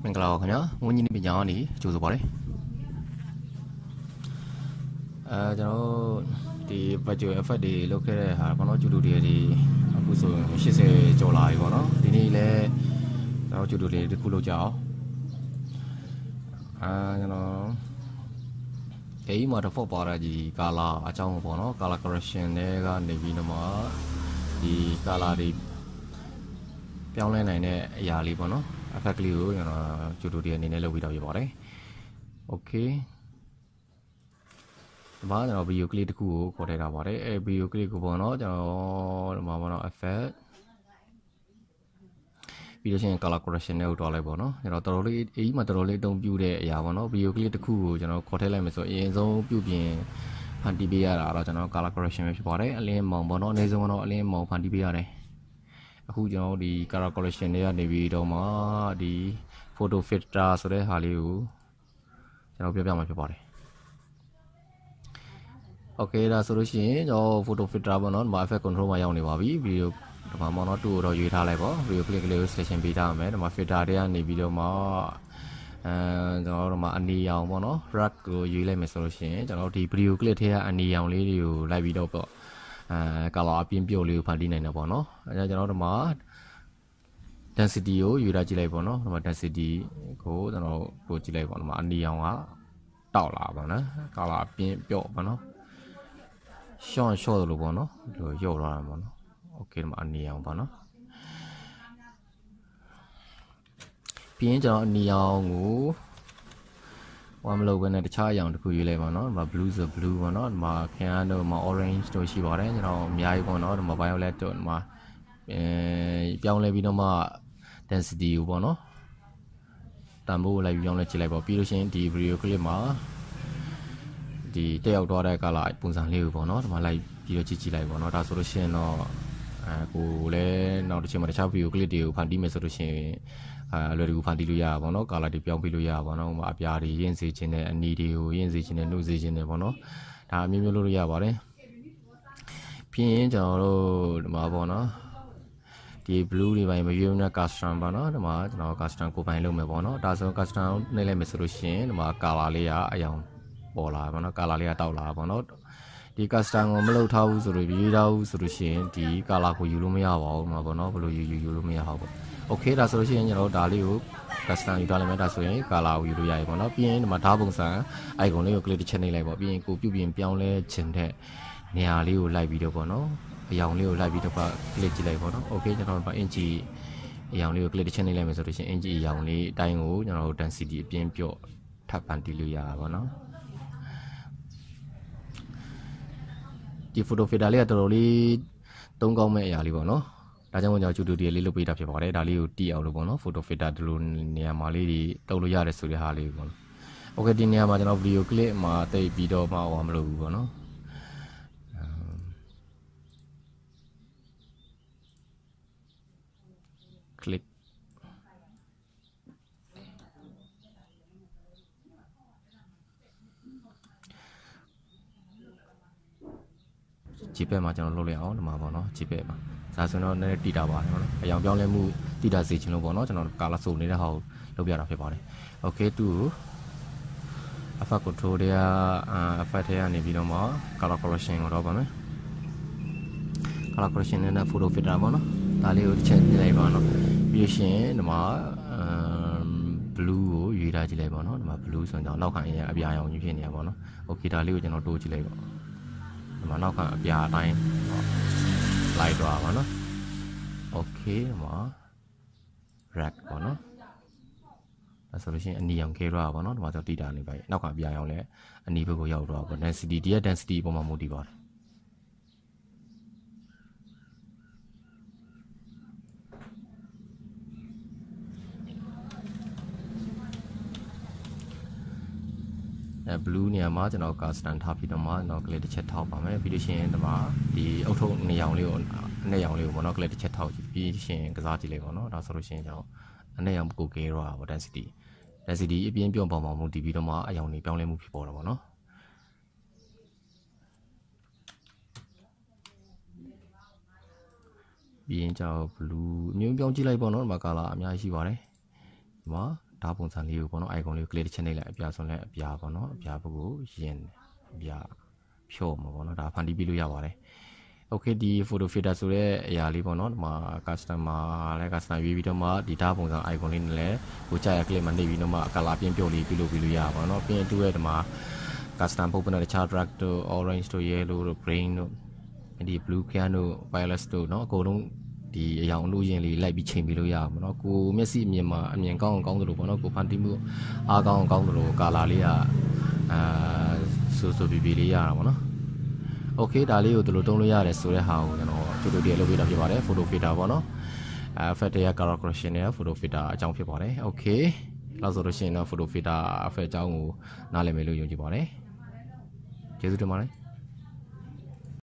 မင်္ဂလာပါခင်ဗျာငွေညီနေပညာကနေကြိုဆိုပါရစေကျွန်တော်ဒီ virtual effect တွေလုပ်ခဲ့တဲ့ဟာပေါ့နော်ကျူတူတွေအခုဆို80ကျော်လာပြီပေါ့နော်ဒီနေ့လည်းကျွန်တော်ကျူတူတွေတစ်ခုလုပ်ကြအောင်ကျွန်တော်ဒီမှာ default ပါတာကြီး color အကြောင်းပေါ့နော် color correction တွေကနေပြီးတော့မှဒီ color တွေပြောင်းလဲနိုင်တဲ့အရာလေးပေါ့နော်effect လေးကိုကျွန်တော်ကျူတူတွေအနေနဲ့လုပ်ပြီးတော့ပြပါတယ် okay ဒီမှာကျွန်တော် video clip တစ်ခုကိုခေါ်ထည့်ထားပါတယ်အဲ video clip ကိုပေါ့နော်ကျွန်တော်ဒီမှာပေါ့နော် effect ပြီးလို့ရှိရင် color correction တွေကိုတွားလိုက်ပေါ့နော်ကျွန်တော်တော်တော်လေးအေးမှာတော်တော်လေးအသုံးပြုတဲ့အရာပေါ့နော် video clip တစ်ခုကိုကျွန်တော်ခေါ်ထည့်လိုက်မယ်ဆိုအရင်ဆုံးပြုပြင်ဖန်တီးပေးရတာတော့ကျွန်တော် color correction ပဲဖြစ်ပါတယ်အလင်းမောင်ပေါ့နော်အနည်းဆုံးတော့အလင်းမောင်ဖန်တီးပေးရတယ်အခုကျွန်တော်ဒီ color correction တွေကနေပြီးတော့မှဒီ photo filter ဆိုတဲ့ဟာလေးကိုကျွန်တော်ပြောပြမှာဖြစ်ပါတယ် okay ဒါဆိုလို့ရှိရင်ကျွန်တော် photo filter ပေါ့နော်ဒီမှာ effect control မှာရောက်နေပါပြီ video ဒီမှာပေါ့နော်တူတော့ရွေးထားလိုက်ပေါ့ video clip လေးကို selection ပေးထားရမယ်ဒီမှာ filter တွေကနေပြီးတော့မှကျွန်တော်တို့မှာအနီရောင်ပေါ့နော် red ကိုရွေးလိုက်မယ်ဆိုလို့ရှိရင်ကျွန်တော်ဒီ video clip ထဲကအနီရောင်လေးတွေကိုလိုက်ပြီးတော့ပေါ့color အပြင်းပြုတ်လေးကိုဖန်တီးနိုင်တယ်ပေါ့နော်အဲဒါကျွန်တော်တို့မှာ density ကိုယူထားကြည့်လိုက်ပေါ့နော်ဒီမှာ density ကိုကျွန်တော်ပို့ကြည့်လိုက်ပေါ့ဒီမှာအနီရောင်ကတောက်လာပါနော် color အပြင်းပြုတ်ပေါ့နော် short လို့ပေါ့နော်ဒီလိုရော့သွားတာပေါ့နော် okay ဒီမှာအနီရောင်ပေါ့နော်ပြီးရင်ကျွန်တော်အနီရောင်ကိုဝမ်းမလို့ပဲနဲ့တခြားအရောင်တစ်ခုရွေးလိုက်ပါနော်ဒီမှာ blue ဆို blue ပေါ့နော်ဒီမှာ can တို့မှာ orange တို့ရှိပါတယ်ကျွန်တော်အများကြီးပေါ့နော်ဒီမှာ violet တို့ဒီမှာပြောင်းလဲပြီးတော့မှ density ကိုပေါ့နော်တန်ဖိုးလိုက်ပြောင်းလဲကြည့်လိုက်ပေါ့ပြီးလို့ရှိရင်ဒီ video clip မှာဒီတက်ရောက်သွားတဲ့ color ပုံစံလေးကိုပေါ့နော်ဒီမှာလိုက်ပြီးတော့ကြည့်လိုက်ပေါ့နော်ဒါဆိုလို့ရှိရင်တော့ကိုလည်းနောက်တစ်ချိန်မှာတခြား video clip တွေကိုဖန်တီးမယ်ဆိုလို့ရှိရင်အလွယ်တကူဖန်တီးလို့ရတာပေါ့နော် color တွေပြောင်းပေးလို့ရတာပေါ့နော်အပြာတွေရင့်စေခြင်းနဲ့အနီတွေကိုရင့်စေခြင်းနဲ့နှုတ်စေခြင်းနဲ့ပေါ့နော်ဒါအမျိုးမျိုးလုပ်လို့ရပါတယ်ပြီးရင်ကျွန်တော်တို့ဒီမှာပေါ့နော်ဒီ blue တွေပိုင်းမရွေးနဲ့ custom ပေါ့နော်ဒီမှာကျွန်တော် custom ကိုပိုင်လုပ်မယ်ပေါ့နော်ဒါဆို custom နှိပ်လိုက်မယ်ဆိုလို့ရှိရင်ဒီမှာ color လေးကအရောင်ပေါ်လာပါတော့ color လေးကတောက်လာပါတော့ဒီ custom ကိုမလုပ်ထားဘူးဆိုလို့ရွေးထားဘူးဆိုလို့ရှိရင်ဒီ color ကိုယူလို့မရပါဘူးမှာပေါ့နော်ဘယ်လိုယူလို့မရဘူးပေါ့ okay ဒါဆိုလို့ရှိရင်ကျွန်တော်ဒါလေးကို custom ယူထားလိုက်မယ်ဒါဆိုရင် color ကိုယူလို့ရပြီပေါ့နော်ပြီးရင်ဒီမှာဓာတ်ပုံစံ icon လေးကို click တစ်ချက်နှိပ်လိုက်ပေါ့ပြီးရင်ကိုပြုပြင်ပြောင်းလဲခြင်းတဲ့နေရာလေးကိုလိုက်ပြီးတော့ပေါ့နော်အရောင်လေးကိုလိုက်ပြီးတော့ click ကြည့်လိုက်ပေါ့နော် okay ကျွန်တော်အင်ဂျီအရောင်လေးကို click တစ်ချက်နှိပ်လိုက်မယ်ဆိုလို့ရှိရင်အင်ဂျီအရောင်လေးအတိုင်းကိုကျွန်တော်တို့ density အပြင်းပြော့ထပ်ဖန်တီးလို့ရတာပေါ့နော်ဒီ photo filter လေးကတော်တော်လေးသုံးကောင်းမဲ့အရာလေးပေါ့နော်ဒါကြောင့်ကျွန်တော် tutorial လေးလုပ်ပေးတာဖြစ်ပါတယ်ဒါလေးကိုတီးအောင်လို့ပေါ့နော် photo filter ဒီလိုနေရာမှာလေးတွေတုံးလို့ရတယ်ဆိုတဲ့ဟာလေးပေါ့နော် okay ဒီနေရာမှာကျွန်တော် video clip မှာတိတ်ပြီးတော့မှဟောမလုပ်ဘူးပေါ့နော်click ဂျီပက်မှာကျွန်တော်လုပ်လိုက်အောင်ဒီမှာပေါ့နော်ဂျီပက်မှာဒါဆိုတော့နည်းနည်းတီတာပါတယ်ပေါ့နော်အရောင်ပြောင်းလဲမှုတီတာစေချင်လို့ပေါ့နော်ကျွန်တော်ကာလာဆိုနေတဲ့ဟာကိုလုပ်ပြတာဖြစ်ပါတယ် okay တူ effect control တွေကeffect တွေကနေပြီးတော့မှ color correction ကိုတော့ပါမယ် color correction နဲ့ photo filter ပေါ့နော်ဒါလေးကိုတစ်ချက်နှိပ်လိုက်ပါနော်ပြီးလို့ရှိရင်ဒီမှာblue ကိုရွေးထားကြည့်လိုက်ပါနော်ဒီမှာ blue ဆိုတော့နောက်ခံအပြာရောင်ကြီးဖြစ်နေတာပေါ့နော် okay ဒါလေးကိုကျွန်တော်တိုးကြည့်လိုက်ပါဒီမှာနောက်ကအပြာအတိုင်းလိုက်သွားပါနော် okay ဒီမှာ red ပေါ့နော်ဒါဆိုလို့ရှိရင်အနီရောင် K ရောပါနော်ဒီမှာဆိုတီတာနေပါနောက်ကပြာရောင်လည်းအနီဘက်ကိုရောက်တော့ပါ density ဒီရဲ့ density အပေါ်မှာမူတည်ပါတယ်blue နေရာမှာကျွန်တော် custom ထားပြီးတော့မှကျွန်တော် click တစ်ချက်ထောက်ပါမယ်ပြီးလို့ရှိရင်ဒီမှာဒီအုတ်ထုပ်နေရောင်လေးကိုအနေရောင်လေးကိုပေါ့နော် click တစ်ချက်ထောက်ပြီးရှင်ကစားကြည့်လိုက်ပါနော်ဒါဆိုလို့ရှိရင်ကျွန်တော်အနေရောင်ကို K ရောပါ density အပြင်းပြောင်းပေါ်မှာမူတည်ပြီးတော့မှအရောင်တွေပြောင်းလဲမှုဖြစ်ပေါ်တာပေါ့နော်ပြီးရင်ကျွန်တော် blue အမျိုးပြောင်းကြည့်လိုက်ပေါ့နော်ဒီမှာ color အများကြီးရှိပါတယ်ဒီမှာဓာတ်ပုံစံလေးကိုပေါ့နော် icon လေးကို click တစ်ချက်နှိပ်လိုက်အပြာဆုံးလဲအပြာပေါ့နော်အပြာဘက်ကိုရင်အပြာဖြော့မှာပေါ့နော်ဒါဖန်တီးပြီးလို့ရပါတယ် okay ဒီ photo filter ဆိုတဲ့အရာလေးပေါ့နော်ဒီမှာ customer လဲ customer ရွေးပြီးတော့မှဒီဓာတ်ပုံစံ icon လေးနဲ့လဲကိုကြာရ click မှာနှိပ်ပြီးတော့မှ color ပြင်းပြုတ်လေးပြုလုပ်ပြီးလို့ရပါပေါ့နော်ပြီးရင်သူ့ရဲ့ဒီမှာ custom ပုတ်ပနဲ့တခြား drag တို့ orange တို့ yellow တို့ green တို့ဒီ blue can တို့ violet တို့เนาะအကုန်လုံးဒီအရောင်လို့ရင်လေးလိုက်ပြီးချိန်ပြီးလို့ရအောင်เนาะကိုမျက်စိအမြင်မှာအမြင်ကောင်းအောင်ကောင်းသလိုပေါ့เนาะကိုဖန်တီးမှုအားကောင်းအောင်ကောင်းသလိုကာလာလေးကဆိုပြီးလေးရတာပေါ့เนาะ okay ဒါလေးကိုဒီလိုတုံးလို့ရတယ်ဆိုတဲ့ဟာကိုကျွန်တော် tutorial လုပ်ပေးတာဖြစ်ပါတယ် photo filter ပေါ့เนาะeffect ရဲ့ color correction နဲ့ photo filter အကြောင်းဖြစ်ပါတယ် okay လောက်ဆိုလို့ရှိရင်တော့ photo filter effect အကြောင်းကိုနားလည်မယ်လို့ယုံကြည်ပါတယ်ကျေးဇူးတင်ပါတယ်